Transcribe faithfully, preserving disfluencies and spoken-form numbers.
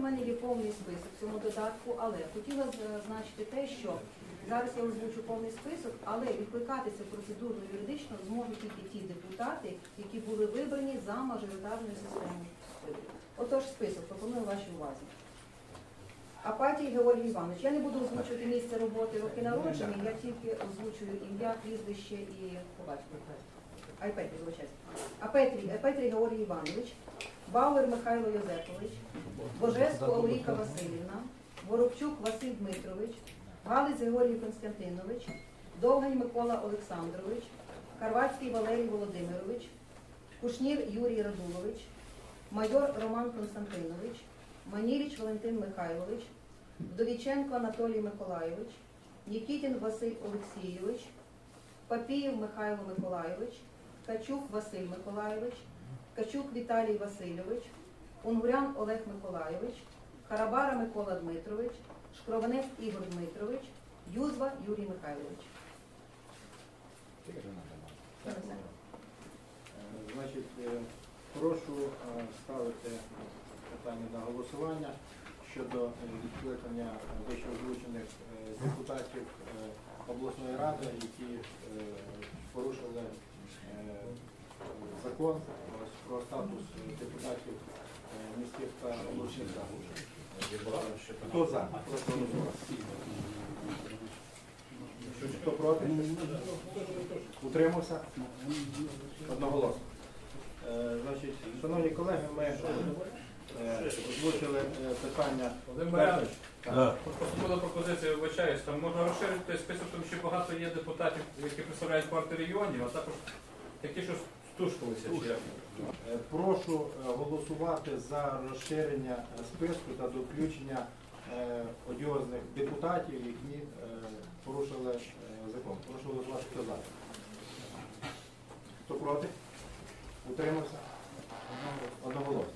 мене є повний список в цьому додатку, але хотіла зазначити те, що зараз я озвучу повний список, але відкликатися процедурно-юридично зможуть тільки ті депутати, які були вибрані за мажоритарною системою виборів. Отож, список пропоную вашій увазі. Апатій Георгій Іванович. Я не буду озвучувати місце роботи, роки народження, я тільки озвучую ім'я, прізвище і побачення. Айпетрій, звичайно. Апетрій, Апетрій Георгій Іванович, Бауер Михайло Йозепович, Божеско Ауріка Васильівна, Воробчук Василь Дмитрович, Галиць Георгій Константинович, Довгань Микола Олександрович, Карвацький Валерій Володимирович, Кушнір Юрій Радулович, майор Роман Константинович, Маніліч Валентин Михайлович, Вдовіченко Анатолій Миколайович, Нікітін Василь Олексійович, Папієв Михайло Миколайович, Ткачук Василь Миколайович, Ткачук Віталій Васильович, Унгурян Олег Миколайович, Харабара Микола Дмитрович, Шкровенець Ігор Дмитрович, Юзва Юрій Михайлович. Значить, прошу ставити питання на голосування щодо відкликання вище озвучених депутатів обласної ради, які порушили закон про статус депутатів міських та обласних рад. Хто за? Прошу голосувати. Хто проти? Утримався? Одноголосно. Значить, шановні колеги, ми озвучили питання. Володимир Поступила пропозиція, вибачаюсь, там можна розширити той список, тому що багато є депутатів, які представляють партію регіонів, а також такі, що стушкалися. Прошу голосувати за розширення списку та до включення одіозних депутатів, які порушили закон. Прошу голосувати, хто за. Хто проти? Утримався? Одноголосно.